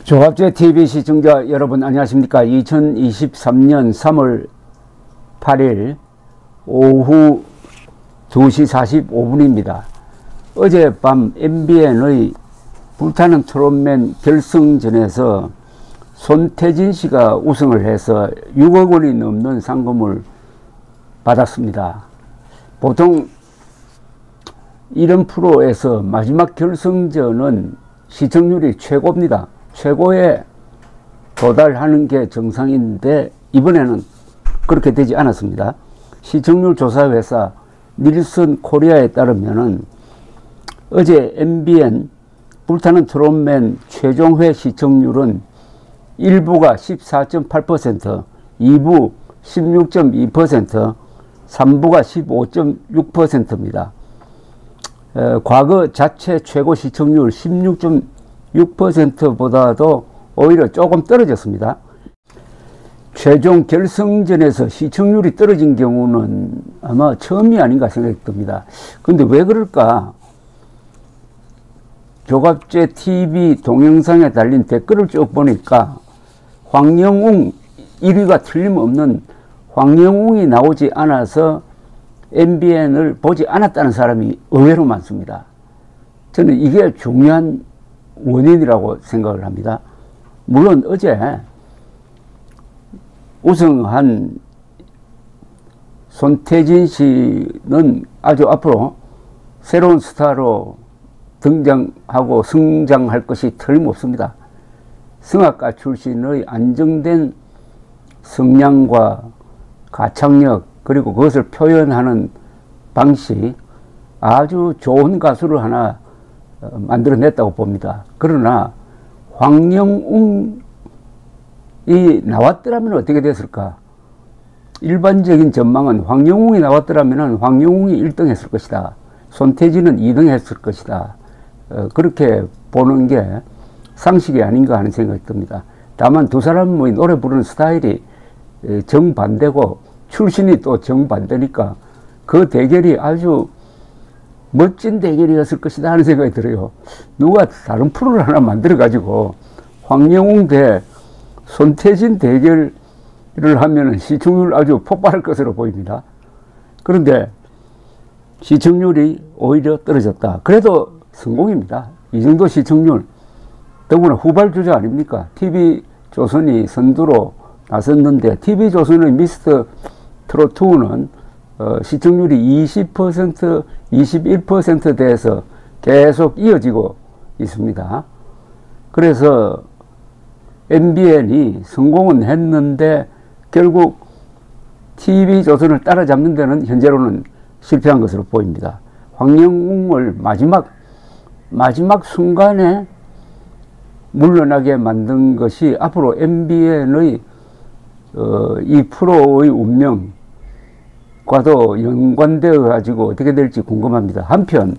조갑제 TV 시청자 여러분 안녕하십니까. 2023년 3월 8일 오후 2시 45분입니다. 어젯밤 MBN의 불타는 트롯맨 결승전에서 손태진 씨가 우승을 해서 6억 원이 넘는 상금을 받았습니다. 보통 이런 프로에서 마지막 결승전은 시청률이 최고입니다. 최고에 도달하는 게 정상인데 이번에는 그렇게 되지 않았습니다. 시청률 조사 회사 닐슨 코리아에 따르면은 어제 MBN 불타는 트롯맨 최종회 시청률은 1부가 14.8%, 2부 16.2%, 3부가 15.6%입니다. 과거 자체 최고 시청률 16.6%보다도 오히려 조금 떨어졌습니다. 최종 결승전에서 시청률이 떨어진 경우는 아마 처음이 아닌가 생각이 듭니다. 근데 왜 그럴까? 조갑제 TV 동영상에 달린 댓글을 쭉 보니까 황영웅 1위가 틀림없는 황영웅이 나오지 않아서 MBN을 보지 않았다는 사람이 의외로 많습니다. 저는 이게 중요한 원인이라고 생각을 합니다. 물론 어제 우승한 손태진 씨는 아주 앞으로 새로운 스타로 등장하고 성장할 것이 틀림없습니다. 성악가 출신의 안정된 성량과 가창력 그리고 그것을 표현하는 방식 아주 좋은 가수를 하나 만들어냈다고 봅니다. 그러나 황영웅이 나왔더라면 어떻게 됐을까? 일반적인 전망은 황영웅이 나왔더라면 황영웅이 1등 했을 것이다. 손태진은 2등 했을 것이다. 그렇게 보는 게 상식이 아닌가 하는 생각이 듭니다. 다만 두 사람의 노래 부르는 스타일이 정반대고 출신이 또 정반대니까 그 대결이 아주 멋진 대결이었을 것이다 하는 생각이 들어요. 누가 다른 프로를 하나 만들어 가지고 황영웅 대 손태진 대결을 하면 시청률 아주 폭발할 것으로 보입니다. 그런데 시청률이 오히려 떨어졌다. 그래도 성공입니다. 이 정도 시청률, 더구나 후발주자 아닙니까? TV조선이 선두로 나섰는데 TV조선의 미스터 트롯2는 시청률이 20%, 21%대에서 계속 이어지고 있습니다. 그래서 MBN이 성공은 했는데 결국 TV조선을 따라잡는 데는 현재로는 실패한 것으로 보입니다. 황영웅을 마지막 순간에 물러나게 만든 것이 앞으로 MBN의 이 프로의 운명과도 연관되어 가지고 어떻게 될지 궁금합니다. 한편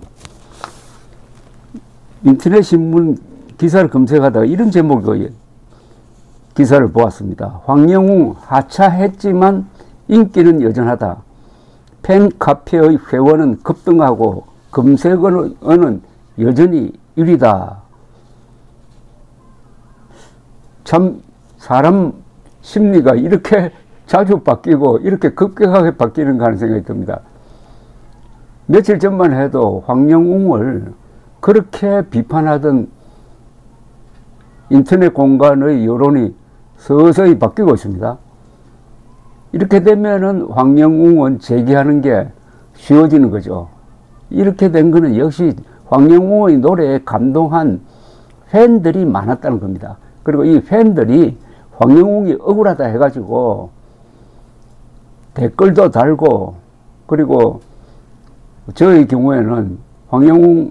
인터넷 신문 기사를 검색하다가 이런 제목의 기사를 보았습니다. 황영웅 하차했지만 인기는 여전하다. 팬카페의 회원은 급등하고 검색어는 여전히 1위다. 참 사람 심리가 이렇게 자주 바뀌고 이렇게 급격하게 바뀌는가 하는 생각이 듭니다. 며칠 전만 해도 황영웅을 그렇게 비판하던 인터넷 공간의 여론이 서서히 바뀌고 있습니다. 이렇게 되면은 황영웅은 재기하는 게 쉬워지는 거죠. 이렇게 된 거는 역시 황영웅의 노래에 감동한 팬들이 많았다는 겁니다. 그리고 이 팬들이 황영웅이 억울하다 해가지고 댓글도 달고, 그리고 저의 경우에는 황영웅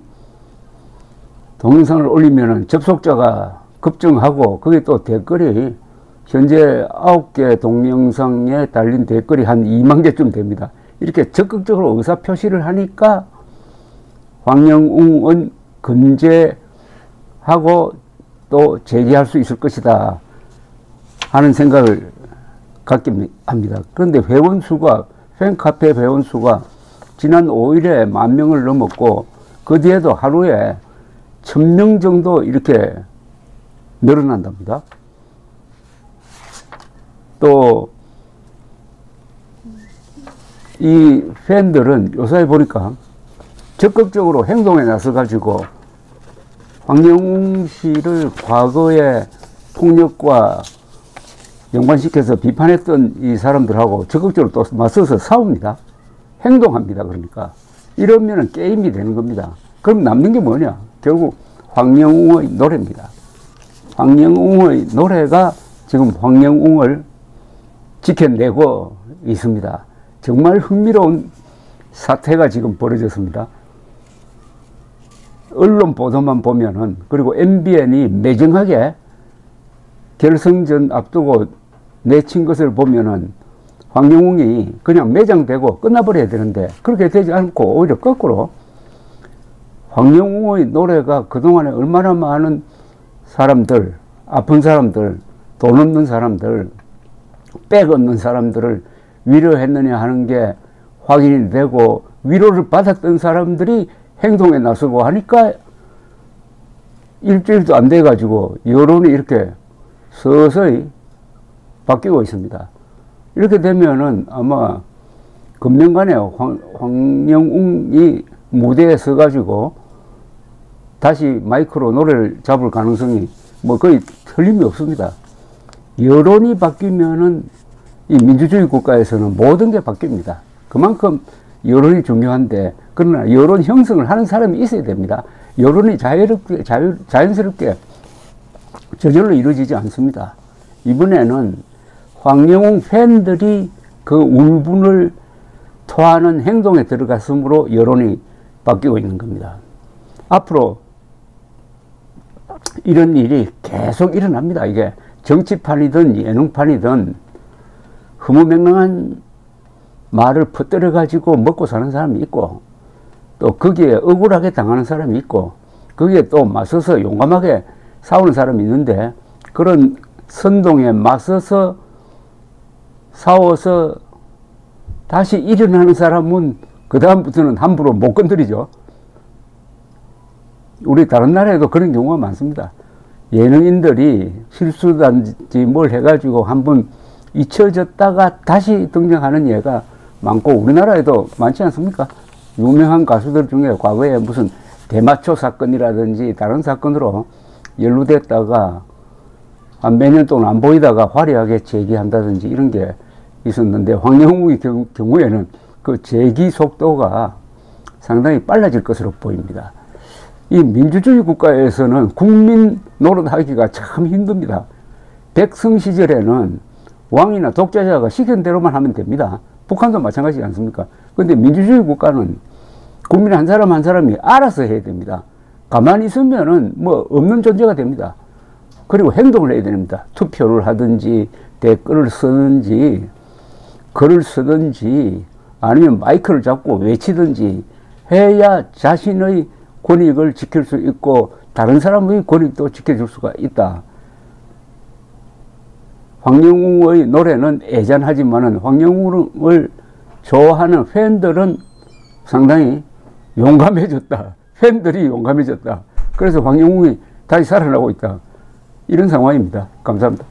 동영상을 올리면은 접속자가 급증하고, 그게 또 댓글이 현재 9개 동영상에 달린 댓글이 한 2만 개쯤 됩니다. 이렇게 적극적으로 의사표시를 하니까 황영웅은 금제하고 또 재기할 수 있을 것이다 하는 생각을 갖게 합니다. 그런데 회원수가, 팬카페 회원수가 지난 5일에 10,000명을 넘었고, 그 뒤에도 하루에 1,000명 정도 이렇게 늘어난답니다. 또 이 팬들은 요새 보니까 적극적으로 행동에 나서 가지고 황영웅 씨를 과거에 폭력과 연관시켜서 비판했던 이 사람들하고 적극적으로 또 맞서서 싸웁니다. 행동합니다. 그러니까 이러면은 게임이 되는 겁니다. 그럼 남는 게 뭐냐? 결국 황영웅의 노래입니다. 황영웅의 노래가 지금 황영웅을 지켜내고 있습니다. 정말 흥미로운 사태가 지금 벌어졌습니다. 언론 보도만 보면은, 그리고 MBN이 매정하게 결승전 앞두고 내친 것을 보면은 황영웅이 그냥 매장되고 끝나버려야 되는데 그렇게 되지 않고 오히려 거꾸로 황영웅의 노래가 그동안에 얼마나 많은 사람들, 아픈 사람들, 돈 없는 사람들, 백 없는 사람들을 위로했느냐 하는 게 확인이 되고, 위로를 받았던 사람들이 행동에 나서고 하니까 일주일도 안 돼 가지고 여론이 이렇게 서서히 바뀌고 있습니다. 이렇게 되면은 아마 금년간에 황영웅이 무대에 서 가지고 다시 마이크로 노래를 잡을 가능성이 뭐 거의 틀림이 없습니다. 여론이 바뀌면은 이 민주주의 국가에서는 모든 게 바뀝니다. 그만큼 여론이 중요한데, 그러나 여론 형성을 하는 사람이 있어야 됩니다. 여론이 자연스럽게 저절로 이루어지지 않습니다. 이번에는 황영웅 팬들이 그 울분을 토하는 행동에 들어갔으므로 여론이 바뀌고 있는 겁니다. 앞으로 이런 일이 계속 일어납니다. 이게 정치판이든 예능판이든 허무맹랑한 말을 퍼뜨려 가지고 먹고 사는 사람이 있고, 또 거기에 억울하게 당하는 사람이 있고, 거기에 또 맞서서 용감하게 싸우는 사람이 있는데, 그런 선동에 맞서서 싸워서 다시 일어나는 사람은 그 다음부터는 함부로 못 건드리죠. 우리 다른 나라에도 그런 경우가 많습니다. 예능인들이 실수단지 뭘 해가지고 한번 잊혀졌다가 다시 등장하는 예가 많고, 우리나라에도 많지 않습니까? 유명한 가수들 중에 과거에 무슨 대마초 사건이라든지 다른 사건으로 연루됐다가 한 몇 년 동안 안 보이다가 화려하게 재기한다든지 이런 게 있었는데, 황영웅의 경우에는 그 재기 속도가 상당히 빨라질 것으로 보입니다. 이 민주주의 국가에서는 국민 노릇하기가 참 힘듭니다. 백성 시절에는 왕이나 독재자가 시키는 대로만 하면 됩니다. 북한도 마찬가지지 않습니까? 그런데 민주주의 국가는 국민 한 사람 한 사람이 알아서 해야 됩니다. 가만히 있으면은 뭐 없는 존재가 됩니다. 그리고 행동을 해야 됩니다. 투표를 하든지 댓글을 쓰든지 글을 쓰든지 아니면 마이크를 잡고 외치든지 해야 자신의 권익을 지킬 수 있고 다른 사람의 권익도 지켜줄 수가 있다. 황영웅의 노래는 애잔하지만은 황영웅을 좋아하는 팬들은 상당히 용감해졌다. 팬들이 용감해졌다. 그래서 황영웅이 다시 살아나고 있다. 이런 상황입니다. 감사합니다.